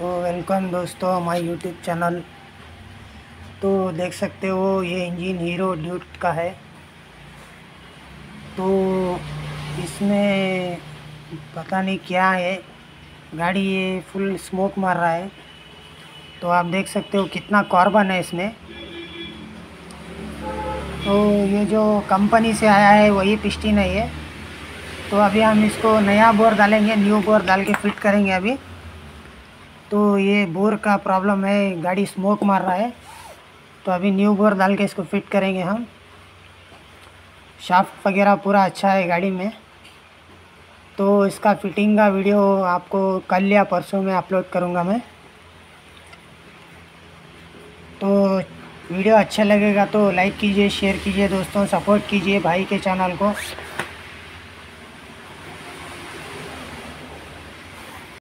तो वेलकम दोस्तों my YouTube channel. तो देख सकते हो ये इंजन हीरो ड्यूक का है। तो इसमें पता नहीं क्या है, गाड़ी ये फुल स्मोक मार रहा है। तो आप देख सकते हो कितना कार्बन है इसमें। तो ये जो कंपनी से आया है वही पिस्टन है ये। तो अभी हम इसको नया बोर डालेंगे, न्यू बोर डाल के फिट करेंगे अभी। तो ये बोर का प्रॉब्लम है, गाड़ी स्मोक मार रहा है। तो अभी न्यू बोर डाल के इसको फिट करेंगे हम। शाफ्ट वगैरह पूरा अच्छा है गाड़ी में। तो इसका फिटिंग का वीडियो आपको कल या परसों में अपलोड करूँगा मैं। तो वीडियो अच्छा लगेगा तो लाइक कीजिए, शेयर कीजिए दोस्तों, सपोर्ट कीजिए भाई के चैनल को।